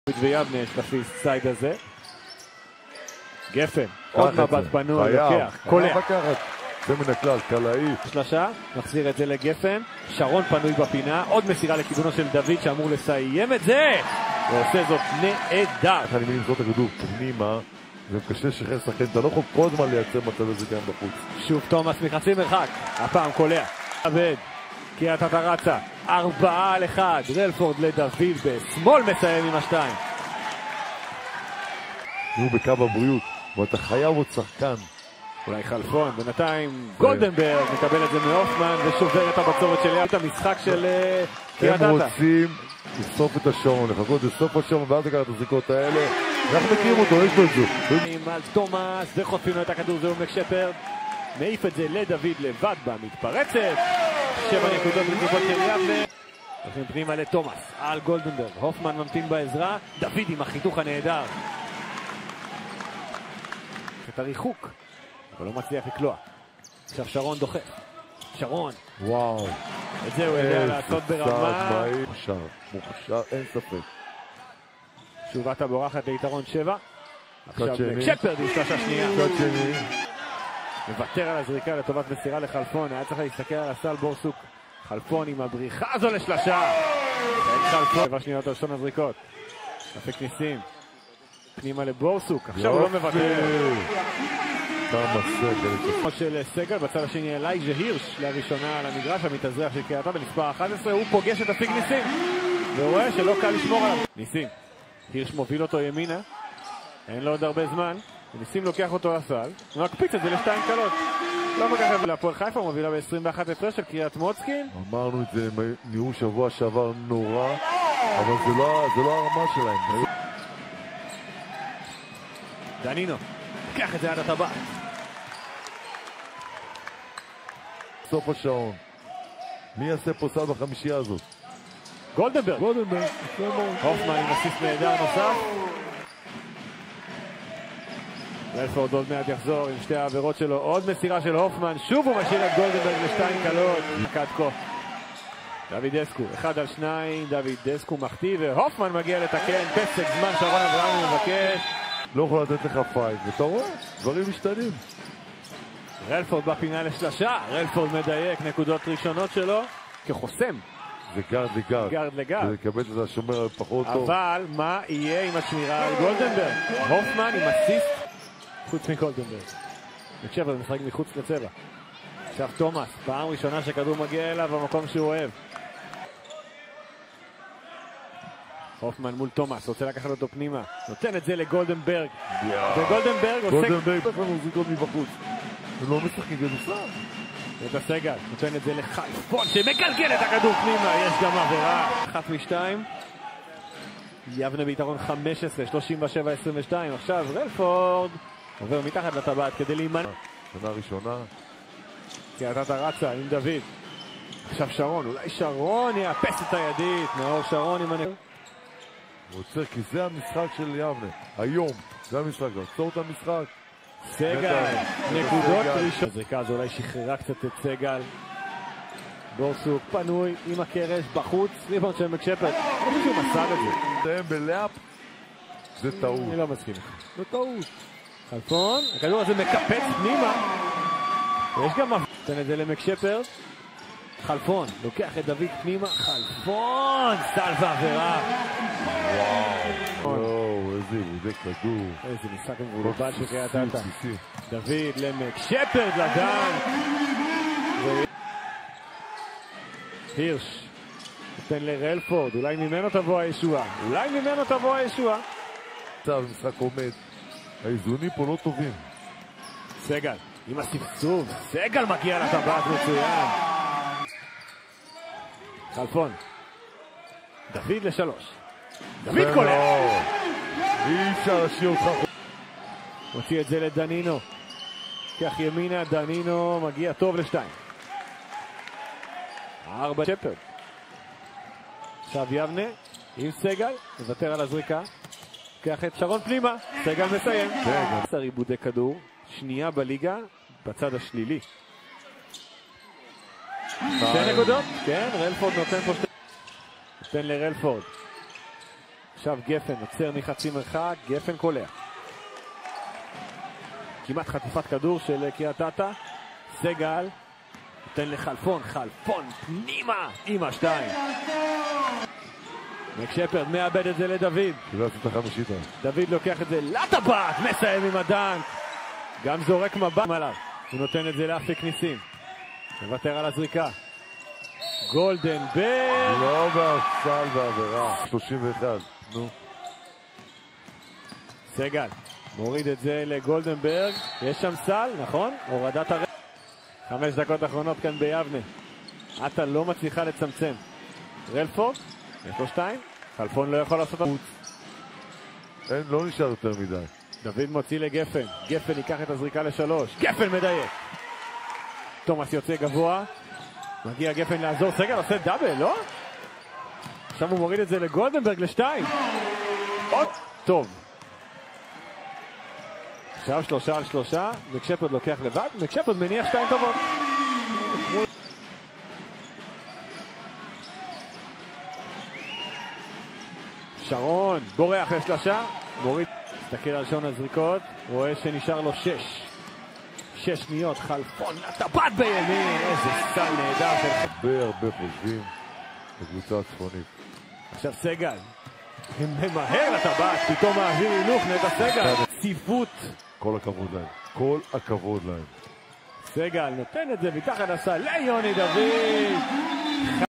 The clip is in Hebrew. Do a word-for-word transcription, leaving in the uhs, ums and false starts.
ויבנה יש לפיס סייד הזה. גפן, עוד מבט פנוי, לוקח, קולע. זה מן הכלל, קלעי. שלושה, מחזיר את זה לגפן, שרון פנוי בפינה, עוד מסירה לכיוונו של דוד שאמור לסיים את זה, ועושה זאת נהדר. אני מבין לזרוק את הכדור פנימה, זה קשה שחרר שחקן, אתה לא יכול כל הזמן לייצר מצב הזה גם בחוץ. שוב תומאס מחצי מרחק, הפעם קולע. עבד, קריית אתא רצה, ארבעה על אחד, רלפורד לדוד בשמאל מסיים עם השתיים. הוא בקו הבריאות, ואתה חייב עוד שחקן. אולי חלפון, בינתיים גולדנברג מקבל את זה מאופמן ושובר את הבצורת של את המשחק של קריית אתא. הם רוצים לסוף את השעון, לחכות לסוף השעון ואז לקחת את הזריקות האלה. אנחנו מכירים אותו, יש לו את זה. על תומאס וחוטפים לו את הכדור, זהו מקשפרד. מעיף את זה לדוד לבד במתפרצת. שבע נקודות לזריקות של יבנה. הולכים פנימה לתומאס על גולדנברג. הופמן ממתין בעזרה. דוד עם החיתוך הנהדר. את הריחוק. אבל לא מצליח לקלוע. עכשיו שרון דוחף. שרון. וואו. את זה הוא יודע לעשות ברמה. מוכשר, מוכשר, אין ספק. שובת הבורחת ליתרון שבע. עכשיו מקשפרד עם שלושה שנייה. קצת שני. מוותר על הזריקה לטובת מסירה לחלפון. היה צריך להסתכל על הסל בורסוק. חלפון עם הבריחה הזו לשלושה. אין חלפון. שבע שניות על שון הזריקות. אפק ניסים. פנימה לבורסוק. עכשיו הוא לא מוותר. של סגל בצד השני אלייג'ה הירש לראשונה על המגרש המתאזרח של קריית אתא במספר אחת עשרה. הוא פוגש את אפיק ניסים והוא רואה שלא קל לשמור עליו. ניסים, הירש מוביל אותו ימינה, אין לו עוד הרבה זמן, וניסים לוקח אותו לסל ומקפיץ את זה לשתיים קלות. לא מגחב להפועל חיפה, מובילה ב-עשרים ואחת הפרש של קריית מוצקין. אמרנו את זה, נראו שבוע שעבר נורא, אבל זה לא, זה לא הרמה שלהם. דנינו, קח את זה עד הטבעת. סוף השעון. מי יעשה פה סל בחמישייה הזאת? גולדנברג. גולדנברג. הופמן עם אסיסט נהדר נוסף. רלפורד עוד מעט יחזור עם שתי העבירות שלו. עוד מסירה של הופמן. שוב הוא משאיר את גולדנברג לשתיים קלות. מכת כה. דוד דסקו. אחד על שניים. דוד דסקו מחטיא והופמן מגיע לתקן. פסק זמן שרון אברהם מבקש. לא יכול לתת לך פייט. ואתה רואה, דברים משתנים. רלפורד בפינה לשלושה, רלפורד מדייק, נקודות ראשונות שלו כחוסם. זה גארד לגארד. גארד לגארד. זה לקבל את השומר פחות טוב. אבל מה יהיה עם השמירה על גולדנברג? הופמן עם אסיסט חוץ מגולדנברג. מקשפרד משחק מחוץ לצבע. עכשיו תומאס, פעם ראשונה שכדור מגיע אליו במקום שהוא אוהב. הופמן מול תומאס, רוצה לקחת אותו פנימה. נותן את זה לגולדנברג. וגולדנברג עוסק... גולדנברג יש לנו זריקות מבחוץ. הם לא משחקים גדוסה. את הסגל, נותן את זה לחלפון שמגלגל את הכדור פנימה, יש גם עבירה. אחת משתיים. יבנה ביתרון חמש עשרה, שלושים ושבע עשרים ושתיים. עכשיו רלפורד עובר מתחת לטבעת כדי להימנע. שנה ראשונה. קריית אתא רצה עם דוד. עכשיו שרון, אולי שרון יאפס את הידית. נאור שרון עם הנקוד. הוא עוצר כי זה המשחק של יבנה. היום, זה המשחק, לעצור את המשחק. סגל, נקודות ראשונות. הזריקה הזו אולי שחררה קצת את סגל. בורסוק פנוי עם הקרש בחוץ. ריבאונד של מקשפרד. אני חושב שהוא מסר את זה. זה בלאפ. זה טעות. אני לא מסכים. זה טעות. חלפון, הכדור הזה מקפץ פנימה. יש גם מבט. נותן את זה למקשפרד. חלפון, לוקח את דוד פנימה. חלפון, סל ועבירה. וואו, איזה עיבודי כדור. איזה משחק מבולבל של קריית אתא. דוד למקשפרד לגן. הירש נותן לרלפורד, אולי ממנו תבוא הישועה. אולי ממנו תבוא הישועה. עכשיו המשחק עומד. האיזונים פה לא טובים. סגל עם הספסוף. סגל מגיע לטבעת מצוין. חלפון. דוד לשלוש. דוד קולע. אי אפשר להשאיר אותך. מוציא את זה לדנינו. כך ימינה, דנינו מגיע טוב לשתיים. ארבע צ'פרד. עכשיו יבנה עם סגל. מוותר על הזריקה. קח את שרון פנימה. סגל מסיים. עשר עיבודי כדור. שנייה בליגה. בצד השלילי. שתי נקודות? כן, רלפורד נותן פה שתי... נותן לרלפורד. עכשיו גפן עוצר מחצי מרחק, גפן קולע. כמעט חטיפת כדור של קריית אתא. סגל נותן לחלפון, חלפון פנימה עם השתיים. מקשפרד מאבד את זה לדוד. קיבלת את החמישית. דוד לוקח את זה לטבעת, מסיים עם הדנק. גם זורק מבט עליו. הוא נותן את זה לאפיק ניסים. מוותר על הזריקה. גולדנברג. לא בסל בעבירה. שלושים ואחת. נו. סגל מוריד את זה לגולדנברג. יש שם סל, נכון? הורדת הר... חמש דקות אחרונות כאן ביבנה. עטה לא מצליחה לצמצם. רלפורד, יש לו שתיים. חלפון לא יכול לעשות... אין, לא נשאר יותר מדי. דוד מוציא לגפן. גפן ייקח את הזריקה לשלוש. גפן מדייק. תומאס יוצא גבוה. מגיע גפן לעזור. סגל עושה דאבל, לא? עכשיו הוא מוריד את זה לגולדנברג לשתיים. עוד טוב. עכשיו שלושה על שלושה. מקשפרד לוקח לבד. מקשפרד מניח שתיים טובות. שרון בורח לשלושה. מוריד. מסתכל על שעון הזריקות. רואה שנשאר לו שש. שש שניות. חלפון הטבעת בימין. איזה סל נהדר. הרבה הרבה חושבים בקבוצה הצפונית. עכשיו סגל. ממהר לטבעת. פתאום מעביר הילוך נטע סגל. ציפות. כל הכבוד להם. כל הכבוד להם. סגל נותן את זה מתחת הסל ליוני דוד.